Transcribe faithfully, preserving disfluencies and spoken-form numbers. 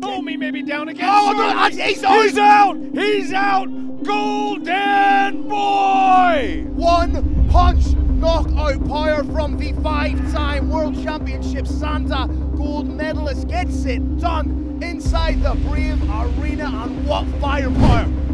Boom, he may be down again. Oh, no, he's out! He's out! He's out! Golden Boy! One punch knockout power from the five-time World Championship Santa gold medalist gets it done inside the Brave Arena, and what firepower!